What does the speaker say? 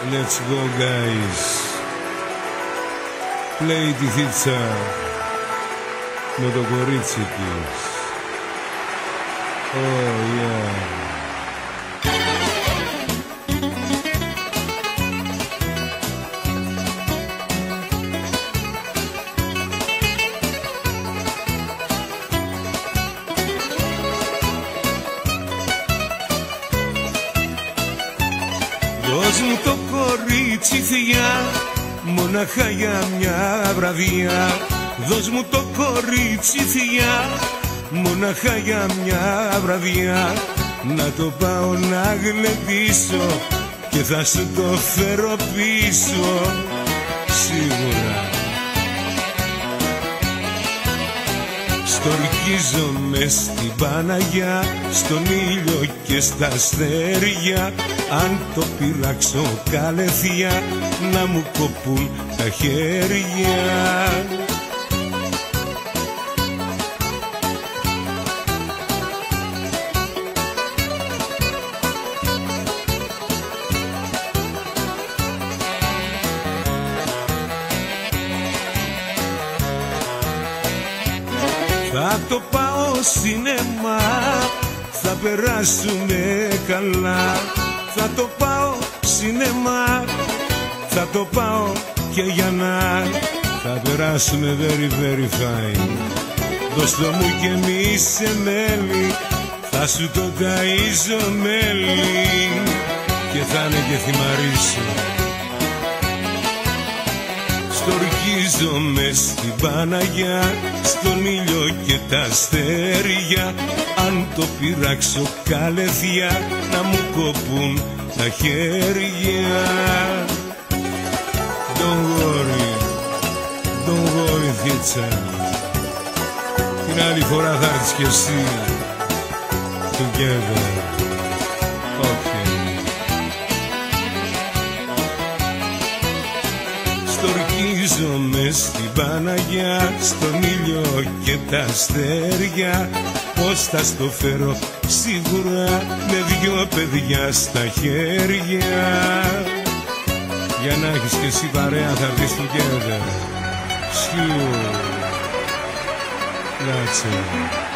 Let's go guys. Play τη θίτσα με το κορίτσι της. Oh yeah. Δώσ' μου το κορίτσι θεία, μονάχα για μια βραδιά. Δώσ' μου το κορίτσι θεία, μονάχα για μια βραδιά. Να το πάω να γλεντήσω και θα σου το φέρω πίσω, σίγουρα. Στορκίζομαι στην Παναγιά, στον ήλιο και στα αστέρια. Αν το πειράξω καλεθιά, να μου κοπούν τα χέρια. Θα το πάω σινεμά, θα περάσουμε καλά. Θα το πάω σινεμά, θα το πάω και για να. Θα περάσουμε very very fine. Δώσ' το μου και μη σε μέλι, θα σου το ταΐζω μέλι και θα είναι και θυμαρίσου. Στορκίζομαι στην Παναγιά, στον ήλιο και τα αστέρια. Αν το πειράξω καλεθιά, να μου κοπούν τα χέρια. Don't worry, θίτσα. Την άλλη φορά θα έρθεις κι εσύ. Together. Okay. Στορκίζομαι στην Παναγιά, στον ήλιο και τα αστέρια. Πώς θα στο φέρω σίγουρα, με δυο παιδιά στα χέρια. Για να έχεις και εσύ παρέα θα έρθεις together. Sure. That's it.